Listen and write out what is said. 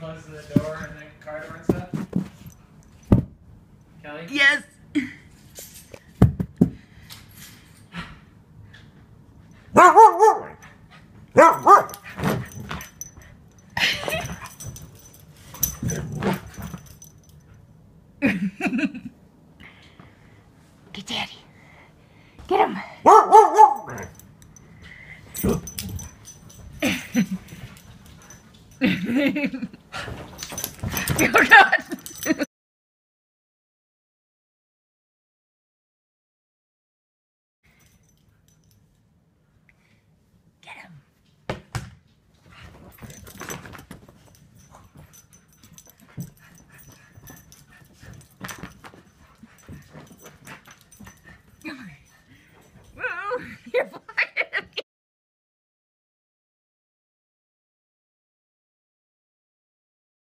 closes the door and then car door and stuff? Kelly? Yes. Get Daddy. Get him. Oh, no.